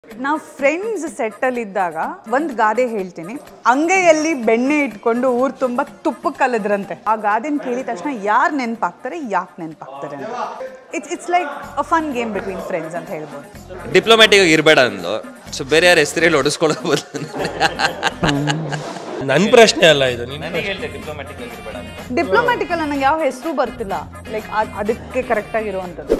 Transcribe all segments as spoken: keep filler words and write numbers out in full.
ನಾವು ಫ್ರೆಂಡ್ಸ್ ಸೆಟ್ಟಲ್ಲಿ ಇದ್ದಾಗ ಒಂದು ಗಾದೆ ಹೇಳ್ತೀನಿ, ಅಂಗೈಯಲ್ಲಿ ಬೆಣ್ಣೆ ಇಟ್ಕೊಂಡು ಊರು ತುಂಬ ತುಪ್ಪ ಕಲದ್ರಂತೆ. ಆ ಗಾದೆನ ಕೇಳಿದ ತಕ್ಷಣ ಯಾರು ನೆನಪಾಗ್ತಾರೆ, ಯಾಕೆ ನೆನಪಾಗ್ತಾರೆ ಅಂತ. It's it's like a fun game between friends ಅಂತ ಹೇಳ್ಬೋದು. ಡಿಪ್ಲೊಮ್ಯಾಟಿಕ್ ಆಗಿ ಇರಬೇಡ ಅಂದು, ಸೊ ಬೇರೆ ಯಾರು ಹೆಸರಲ್ಲಿ ಹೊಡಿಸ್ಕೊಳ್ಳಬಹುದು. ನನ್ನ ಪ್ರಶ್ನೆ ಅಲ್ಲ ಇದು. ಡಿಪ್ಲೊಮ್ಯಾಟಿಕ್ ಅಲ್ಲಿ ನನಗೆ ಯಾವ ಹೆಸರು ಬರ್ತಿಲ್ಲ, ಲೈಕ್ ಅದಕ್ಕೆ ಕರೆಕ್ಟ್ ಆಗಿರುವಂಥದ್ದು.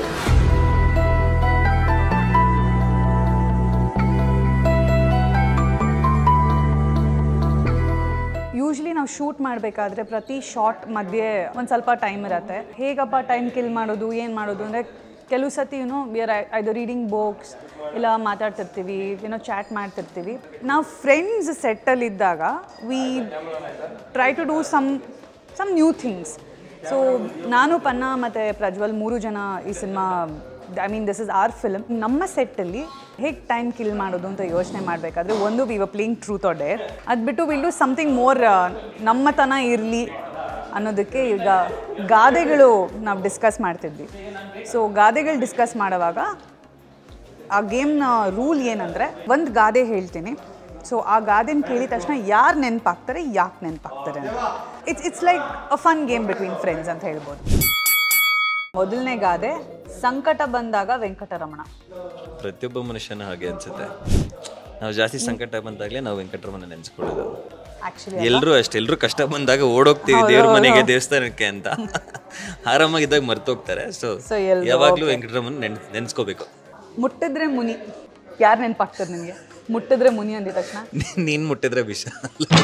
ಯೂಶ್ವಲಿ ನಾವು ಶೂಟ್ ಮಾಡಬೇಕಾದ್ರೆ ಪ್ರತಿ ಶಾರ್ಟ್ ಮಧ್ಯೆ ಒಂದು ಸ್ವಲ್ಪ ಟೈಮ್ ಇರುತ್ತೆ. ಹೇಗಪ್ಪ ಟೈಮ್ ಕಿಲ್ ಮಾಡೋದು, ಏನು ಮಾಡೋದು ಅಂದರೆ ಕೆಲವು ಸತಿ ಏನೋ we are either reading books ಇಲ್ಲ ಮಾತಾಡ್ತಿರ್ತೀವಿ, ಏನೋ ಚಾಟ್ ಮಾಡ್ತಿರ್ತೀವಿ. ನಾವು ಫ್ರೆಂಡ್ಸ್ ಸೆಟ್ಟಲ್ಲಿದ್ದಾಗ we try to do some some new things. So ನಾನು, ಪನ್ನ ಮತ್ತು ಪ್ರಜ್ವಲ್ ಮೂರು ಜನ ಈ cinema, I mean this is our film. ನಮ್ಮ ಸೆಟ್ಟಲ್ಲಿ ಹೇಗೆ ಟೈಮ್ ಕಿಲ್ ಮಾಡೋದು ಅಂತ ಯೋಚನೆ ಮಾಡಬೇಕಾದ್ರೆ ಒಂದು we were playing truth or dare. ಅದು ಬಿಟ್ಟು ವಿಲ್ ಡೂ ಸಮಥಿಂಗ್ ಮೋರ್ ನಮ್ಮತನ ಇರಲಿ ಅನ್ನೋದಕ್ಕೆ ಈಗ ಗಾದೆಗಳು ನಾವು ಡಿಸ್ಕಸ್ ಮಾಡ್ತಿದ್ವಿ. ಸೊ ಗಾದೆಗಳು ಡಿಸ್ಕಸ್ ಮಾಡುವಾಗ ಆ ಗೇಮ್ನ ರೂಲ್ ಏನಂದರೆ, ಒಂದು ಗಾದೆ ಹೇಳ್ತೀನಿ, ಸೊ ಆ ಗಾದೆನ ಕೇಳಿದ ತಕ್ಷಣ ಯಾರು ನೆನಪಾಗ್ತಾರೆ, ಯಾಕೆ ನೆನಪಾಗ್ತಾರೆ ಅಂತ. It's it's like a fun game between friends ಅಂತ ಹೇಳ್ಬೋದು. ಮೊದಲನೇ ಗಾದೆ, ಸಂಕಟ ಬಂದಾಗ ವೆಂಕಟರಮಣ. ಪ್ರತಿಯೊಬ್ಬ ಮನುಷ್ಯನ ಹಾಗೆ ಅನ್ಸುತ್ತೆ. ನಾವು ಜಾಸ್ತಿ ಸಂಕಟ ಬಂದಾಗಲೇ ನಾವು ವೆಂಕಟರಮಣ ನೆನೆಸ್ಕೊಳ್ಳೋದು. ಎಲ್ಲರೂ ಅಷ್ಟೇ, ಎಲ್ಲರೂ ಕಷ್ಟ ಬಂದಾಗ ಓಡೋಗ್ತೀವಿ ದೇವ್ರ ಮನೆಗೆ, ದೇವಸ್ಥಾನಕ್ಕೆ ಅಂತ. ಆರಾಮಾಗಿದ್ದಾಗ ಮರ್ತೋಗ್ತಾರೆ. ಸೊ ಯಾವಾಗಲೂ ವೆಂಕಟರಮಣ ನೆನ್ ನೆನೆಸ್ಕೋಬೇಕು. ಮುಟ್ಟಿದ್ರೆ ಮುನಿ, ಯಾರು ನೆನಪಾಗ್ತದೆ ನಿಮಗೆ? ಮುಟ್ಟಿದ್ರೆ ಮುನಿ ಅಂದಿದ ತಕ್ಷಣ ನೀನು ಮುಟ್ಟಿದ್ರೆ ವಿಷಾಲ್.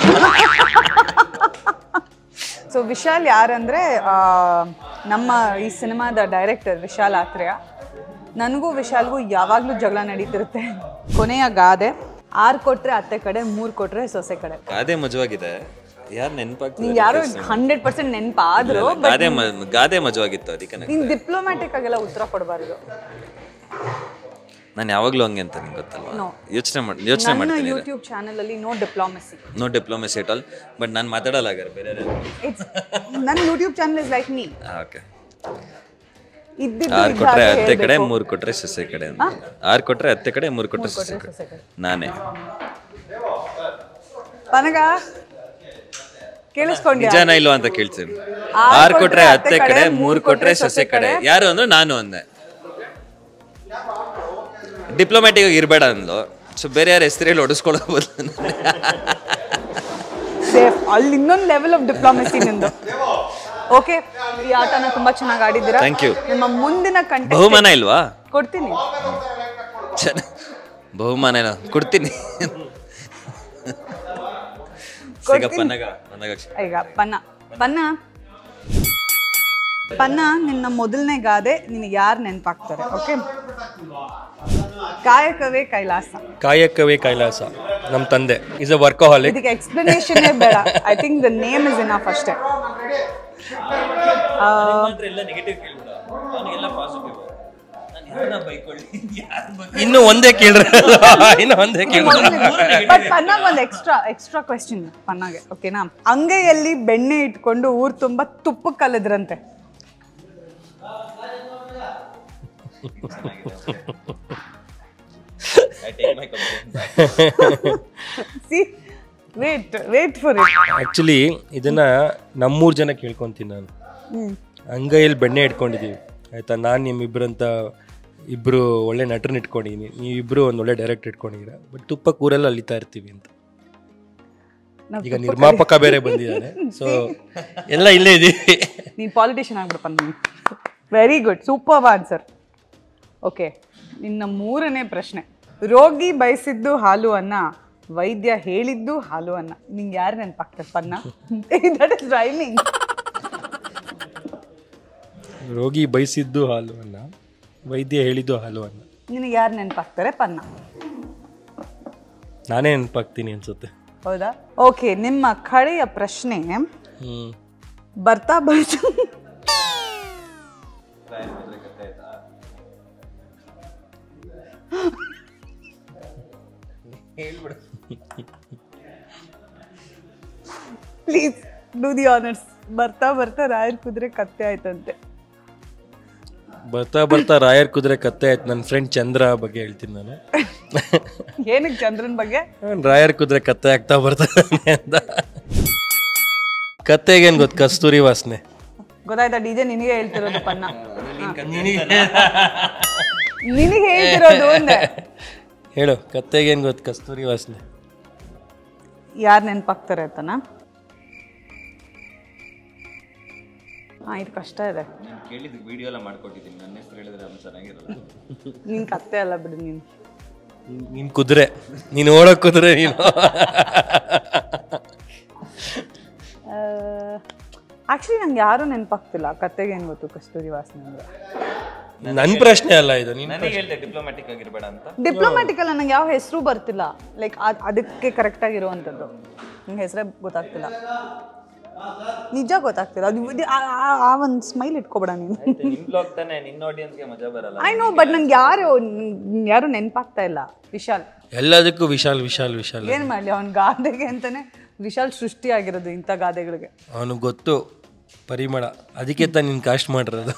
ಸೊ ವಿಶಾಲ್ ಯಾರಂದರೆ ನಮ್ಮ ಈ ಸಿನಿಮಾದ ಡೈರೆಕ್ಟರ್ ವಿಶಾಲ್ ಆತ್ರೇಯ. ನನಗೂ ವಿಶಾಲ್ಗೂ ಯಾವಾಗಲೂ ಜಗಳ ನಡೀತಿರುತ್ತೆ. ಕೊನೆಯ ಗಾದೆ, ಆರು ಕೊಟ್ರೆ ಅತ್ತೆ ಕಡೆ, ಮೂರು ಕೊಟ್ರೆ ಸೊಸೆ ಕಡೆ. ಗಾದೆ ಮಜವಾಗಿದೆ, ಯಾರು ನೆನಪಾಗ್ತದೆ? ಯಾರು ಹಂಡ್ರೆಡ್ ಪರ್ಸೆಂಟ್ ನೆನಪಾದ್ರು, ಗಾದೆ ಗಾದೆ ಮಜವಾಗಿತ್ತು, ಅದಕ್ಕೆ ನೀನು ಡಿಪ್ಲೊಮ್ಯಾಟಿಕ್ ಆಗೆಲ್ಲ ಉತ್ತರ ಕೊಡಬಾರ್ದು. ನಾನು ಯಾವಾಗಲೂ ಹಂಗೆ ಅಂತ ನಿಂಗೆ ಗೊತ್ತಲ್ವಾ? ಯೋಚನೆ ಮಾಡಿ ಯೋಚನೆ ಮಾಡ್ತೀನಿ. ಯೂಟ್ಯೂಬ್ ಚಾನಲ್ ಅಲ್ಲಿ no diplomacy, no diplomacy at all. But ನಾನು ಮಾತಾಡಲ್ಲ ಹಾಗಾದ್ರೆ ಬೇರೆ. ನನ್ನ YouTube channel is like me. Okay. ಆರು ಕೊಟ್ರೆ ಹತ್ತೆ ಕಡೆ, ಮೂರು ಕೊಟ್ರೆ ಸೊಸೆ ಕಡೆ. ಆರು ಕೊಟ್ರೆ ಹತ್ತೆ ಕಡೆ, ಮೂರು ಕೊಟ್ರೆ ಸೊಸೆ ಕಡೆ. ನಾನೇ ಪನಗ ಕೇಳಿಸ್ಕೊಂಡೆ, ನಿಜಾನ ಇಲ್ವಾ ಅಂತ ಕೇಳ್ತೀನಿ. ಆರು ಕೊಟ್ರೆ ಹತ್ತೆ ಕಡೆ, ಮೂರು ಕೊಟ್ರೆ ಸೊಸೆ ಕಡೆ. ಯಾರು ಅಂದ್ರೆ ನಾನು ಅಂದೆ. ಡಿಪ್ಲೊಮ್ಯಾಟಿಕ್ ಆಗಿ ಇರಬೇಡ ಅಂದು, ಸೊ ಬೇರೆ ಯಾರು ಹೆಸರಲ್ಲಿ ಹೊಡಿಸ್ಕೊಳ್ಳಬಹುದು. ಅಲ್ಲಿ ಇನ್ನೊಂದು ಲೆವೆಲ್ ಆಫ್ ಡಿಪ್ಲೊಮೆಸಿ ನಿಂದು. ಓಕೆ, ಈ ಆಟನ ತುಂಬಾ ಚೆನ್ನಾಗಿ ಆಡಿದ್ದೀರಾ. Thank you. ನಿಮ್ಮ ಮುಂದಿನ ಕಂಟೆಸ್ಟ್ ಬಹುಮಾನ ಇಲ್ವಾ? ಕೊಡ್ತೀನಿ. ಬಹುಮಾನ ಇಲ್ಲ, ಕೊಡ್ತೀನಿ. ಈಗ ಪನ್ನ ಪನ್ನ ಪನ್ನ ನಿನ್ನ ಮೊದಲನೇ ಗಾದೆ ನಿನಗೆ ಯಾರು ನೆನಪಾಗ್ತಾರೆ? ಓಕೆ. ಕಾಯಕವೇ ಕೈಲಾಸ. ಕಾಯಕವೇ ಕೈಲಾಸ ನಮ್ಮ ತಂದೆ ಇಸ್ ಅ ವರ್ಕಹಾಲಿಕ್. ಇದಕ್ಕೆ ಎಕ್ಸ್ಪ್ಲನೇಷನ್ ಬೇಡ. I think the name is enough ಅಷ್ಟೇ. ಇನ್ನು ಒಂದೇ ಕೇಳ್ರ, ಇನ್ನು ಒಂದೇ ಕೇಳ್ರ. ಪನ್ನಾಗ ಒಂದು ಎಕ್ಸ್ಟ್ರಾ ಎಕ್ಸ್ಟ್ರಾ ಕ್ವೆಶ್ಚನ್ ಪನ್ನಾಗೆ, ಓಕೆನಾ? ಅಂಗೈಯಲ್ಲಿ ಬೆಣ್ಣೆ ಇಟ್ಕೊಂಡು ಊರು ತುಂಬ ತುಪ್ಪ ಕಲದ್ರಂತೆ. Wait wait for it. Actually ಇದನ್ನ ನಮ್ಮೂರು ಜನ ಕೇಳ್ಕೊಂತೀನಿ ನಾನು. ಅಂಗೈಯಲ್ಲಿ ಬೆಣ್ಣೆ ಇಟ್ಕೊಂಡಿದ್ದೀವಿ ಆಯ್ತಾ. ನಾನು ನಿಮ್ಮಿಬ್ಬರಂತ ಇಬ್ರು ಒಳ್ಳೆ ನಟರನ್ನ ಇಟ್ಕೊಂಡಿದ್ದೀನಿ, ನೀವಿಬ್ರು ಒಂದು ಒಳ್ಳೆ ಡೈರೆಕ್ಟರ್ ಇಟ್ಕೊಂಡಿದ್ದೀರ. ಬಟ್ ತುಪ್ಪ ಕೂರೆಲ್ಲ ಅಲಿತಾ ಇರ್ತೀವಿ ಅಂತ. ಈಗ ನಿರ್ಮಾಪಕ ಬೇರೆ ಬಂದಿದ್ದಾರೆ, ಸೊ ಎಲ್ಲ ಇಲ್ಲೇ ಇದೀವಿ. ನೀನು ಪಾಲಿಟಿಷಿಯನ್ ಆಗ್ಬಿಡಪ್ಪ. ನೀನು very good, super answer. Okay, ನಿನ್ನ ಮೂರನೇ ಪ್ರಶ್ನೆ, ರೋಗಿ ಬಯಸಿದ್ದು ಹಾಲು ಅನ್ನ, ವೈದ್ಯ ಹೇಳಿದ್ದು ಹಾಲು ಅನ್ನ. ನಿಂಗೆ ಯಾರು ನೆನಪಾಗ್ತದೆ ಪನ್ನ? That is rhyming. ರೋಗಿ ಬಯಸಿದ್ದು ಹಾಲು ಅನ್ನ, ವೈದ್ಯ ಹೇಳಿದ್ದು ಹಾಲು ಅನ್ನ. ನಿನಗೆ ಯಾರು ನೆನಪಾಗ್ತಾರೆ ಪನ್ನ? ನಾನೇ ನೆನಪಾಗ್ತೀನಿ ಅನ್ಸುತ್ತೆ. ಹೌದಾ? ಓಕೆ, ನಿಮ್ಮ ಕಡೆಯ ಪ್ರಶ್ನೆ, ಬರ್ತಾ ಬರ್ತಾ ಪ್ಲೀಸ್ ಡೂ ದಿ ಆನರ್ಸ್. ಬರ್ತಾ ಬರ್ತಾ ರಾಯರ್ ಕುದುರೆ ಕತ್ತೆ ಆಯ್ತಂತೆ. ಬರ್ತಾ ಬರ್ತಾ ರಾಯರ್ ಕುದುರೆ ಕತ್ತೆ ಆಯ್ತು. ನನ್ನ ಫ್ರೆಂಡ್ ಚಂದ್ರ ಬಗ್ಗೆ ಹೇಳ್ತೀನಿ ನಾನು. ಏನಕ್ಕೆ ಚಂದ್ರನ್ ಬಗ್ಗೆ? ರಾಯರ್ ಕುದುರೆ ಕತ್ತೆ ಆಗ್ತಾ ಬರ್ತಾನೆ ಅಂತ. ಕತ್ತೆಗೇನು ಗೊತ್ತು? ಕಸ್ತೂರಿ ವಾಸನೆ. ಗೊತ್ತಾಯ್ತಾ? ಡಿ ಜೆ ನಿನಗೆ ಹೇಳ್ತಿರೋದು ಪನ್ನ, ನಿನಗೆ ಹೇಳ್ತಿರೋದು ಅಂದೆ. ಹೇಳು, ಕತ್ತೆಗೇನು ಗೊತ್ತು? ಕಸ್ತೂರಿ ವಾಸನೆ. ಯಾರು ನೆನಪಾಗ್ತಾರೆ ಆಯ್ತಾನ? ಹಾಂ, ಇದು ಕಷ್ಟ ಇದೆ. ಕೇಳಿದ್ದು ವಿಡಿಯೋ ಎಲ್ಲ ಮಾಡ್ಕೊಟ್ಟಿದ್ದೀನಿ, ನನ್ನ ಹೆಸರು ಹೇಳಿದ್ರೆ ಅದು ಚೆನ್ನಾಗಿರಲ್ಲ. ನೀನು ಕತ್ತೆ ಅಲ್ಲ ಬಿಡು, ನೀನು ನೀನು ಕುದುರೆ, ನೀನು ಓಡೋಕ್ ಕುದುರೆ ನೀನು. ಆ್ಯಕ್ಚುಲಿ ನಂಗೆ ಯಾರೂ ನೆನಪಾಗ್ತಿಲ್ಲ. ಕತ್ತೆಗೆ ಏನು ಗೊತ್ತು ಕಸ್ತೂರಿ ವಾಸನೆ ಅಂದರೆ? ನನ್ನ ಪ್ರಶ್ನೆ ಅಲ್ಲ ಇದು. ನೀನು ನನಗೆ ಹೇಳ್ದೆ ಡಿಪ್ಲೊಮ್ಯಾಟಿಕ್ ಆಗಿರಬೇಡ ಅಂತ. ಡಿಪ್ಲೊಮ್ಯಾಟಿಕ್ ಅಲ್ಲ, ನಂಗೆ ಯಾವ ಹೆಸರು ಬರ್ತಿಲ್ಲ. ಲೈಕ್ ಅದು ಅದಕ್ಕೆ ಕರೆಕ್ಟಾಗಿರುವಂಥದ್ದು ನಂಗೆ ಹೆಸರೇ ಗೊತ್ತಾಗ್ತಿಲ್ಲ. ನಿಜ ಗೊತ್ತಾಗ್ತಿಲ್ಲ. ಅದು ಇದು- ಆ- ಆ- ಆ ಒಂದು ಸ್ಮೈಲ್ ಇಟ್ಕೊಬೇಡ ನೀನು. ನಿನ್ ಬ್ಲಾಗ್ ತಾನೆ, ನಿನ್ನ ಆಡಿಯನ್ಸ್ಗೆ ಮಜಾ ಬರಲ್ಲ. ಐ ನೋ, ಬಟ್ ನಂಗೆ ಯಾರು ಯಾರು ನೆನಪಾಗ್ತಾ ಇಲ್ಲ. ವಿಶಾಲ್, ಎಲ್ಲದಕ್ಕೂ ವಿಶಾಲ್ ವಿಶಾಲ್ ವಿಶಾಲ್. ಏನು ಮಾಡಲಿ, ಅವ್ನ ಗಾದೆಗೆ ಅಂತಾನೆ ವಿಶಾಲ್ ಸೃಷ್ಟಿ ಆಗಿರೋದು ಇಂಥ ಗಾದೆಗಳಿಗೆ. ಅವನಿಗೆ ಗೊತ್ತು ಪರಿಮಳ, ಅದಕ್ಕೆ ತಾನು ನಿನ್ನ ಕಾಸ್ಟ್ ಮಾಡಿರೋದು.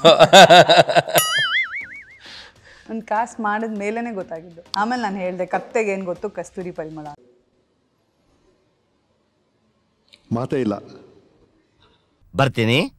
ಒಂದು ಕಾಸ್ಟ್ ಮಾಡಿದ ಮೇಲೇ ಗೊತ್ತಾಗಿದ್ದು. ಆಮೇಲೆ ನಾನು ಹೇಳಿದೆ ಕತ್ತೆಗೆ ಏನು ಗೊತ್ತು ಕಸ್ತೂರಿ ಪರಿಮಳ. ಮಾತೇ ಇಲ್ಲ. ಬರ್ತೀನಿ.